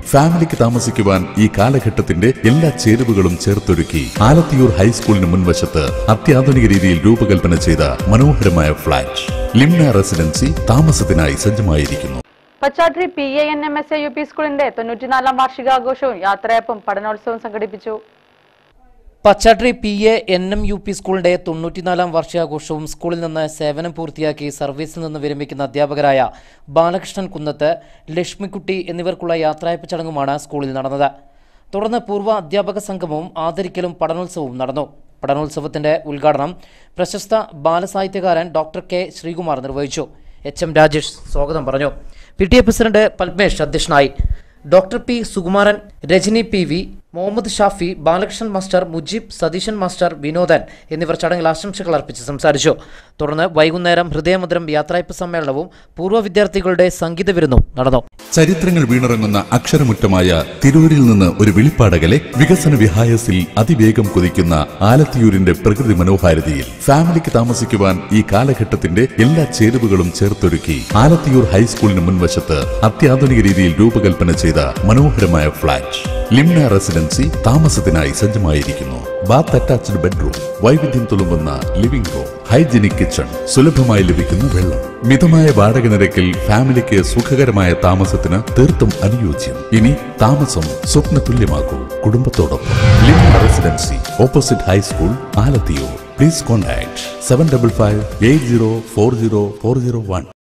ഫാമിലിക്ക് താമസിക്കുവാൻ ഈ കാലഘട്ടത്തിന്റെ എല്ലാ ചേരുവകളും ചേർത്തൊരുക്കി ആലത്തിയൂർ ഹൈസ്കൂളിന് മുൻവശത്ത് അത്യാധുനിക രീതിയിൽ രൂപകൽപ്പന ചെയ്ത മനോഹരമായ ഫ്ളാറ്റ് ലിംന റെസിഡൻസി താമസത്തിനായി സജ്ജമായിരിക്കുന്നു. പച്ചാട്രി PANMSA UP സ്കൂളിന്റെ 94ാം വാർഷികാഘോഷവും യാത്രയപ്പും പഠനോത്സവവും സംഘടിപ്പിച്ചു. പച്ചാട്രി PANM UP സ്കൂളിന്റെ 94ാം വാർഷികാഘോഷവും സ്കൂളിൽ നിന്ന് സേവനം പൂർത്തിയാക്കി സർവീസിൽ നിന്ന് വിരമിക്കുന്ന അധ്യാപകരായ ബാലകൃഷ്ണൻ കുന്നത്ത്, ലക്ഷ്മിക്കുട്ടി എന്നിവർക്കുള്ള യാത്രയപ്പ് ചടങ്ങുമാണ് സ്കൂളിൽ നടന്നത്. തുടർന്ന് പൂർവ്വ അധ്യാപക സംഗമവും ആദരിക്കലും പഠനോത്സവവും നടന്നു. പഠനോത്സവത്തിന്റെ ഉദ്ഘാടനം പ്രശസ്ത ബാലസാഹിത്യകാരൻ ഡോക്ടർ K ശ്രീകുമാർ നിർവഹിച്ചു. HM രാജേഷ് സ്വാഗതം പറഞ്ഞു. PTA പ്രസിഡന്റ് പത്മേഷ് അധ്യക്ഷനായി. Doctor P Sukumaran, Rajani PV, Muhammad Shafi, Balakrishnan master, Mujeeb, Satheesan master, Vinodan എന്നിവർ ചടങ്ങിൽ ആശംസകൾ അർപ്പിച്ച് സംസാരിച്ചു. തുടർന്ന് വൈകുന്നേരം ഹൃദയമധുരം യാത്രയപ്പ് സമ്മേളനവും പൂർവ്വ വിദ്യാർത്ഥികളുടെ സംഗീത വിരുന്നും നടന്നു. ചരിത്രങ്ങൾ വീണിറങ്ങുന്ന അക്ഷരമുറ്റമായ തിരൂരിൽ നിന്ന് ഒരു വിളിപ്പാടകലെ വികസന വിഹായസിൽ അതിവേഗം കുതിക്കുന്ന ആലത്തിയൂരിന്റെ പ്രകൃതി മനോഹാരിതയിൽ ഫാമിലിക്ക് താമസിക്കുവാൻ ഈ കാലഘട്ടത്തിന്റെ എല്ലാ ചേരുവകളും ചേർത്തൊരുക്കി ആലത്തിയൂർ ഹൈസ്കൂളിന് മുൻവശത്ത് അത്യാധുനിക രീതിയിൽ രൂപകൽപ്പന ചെയ്ത മനോഹരമായ ഫ്ളാറ്റ് ലിംന റെസിഡൻസി താമസത്തിനായി സജ്ജമായിരിക്കുന്നു. ബാത്ത് അറ്റാച്ച്ഡ് ബെഡ്റൂം, വൈവിധ്യം തുളുമ്പുന്ന ലിവിംഗ് റൂം, ഹൈജീനിക് കിച്ചൺ, സുലഭമായി ലഭിക്കുന്ന വെള്ളം, മിതമായ വാടക നിരക്കിൽ ഫാമിലിക്ക് സുഖകരമായ താമസത്തിന് തീർത്തും അനുയോജ്യം. ഇനി താമസം സ്വപ്നതുല്യമാക്കൂ കുടുംബത്തോടൊപ്പം. Limna residency, opposite high school, Alathiyur. Please contact 755 8040 401.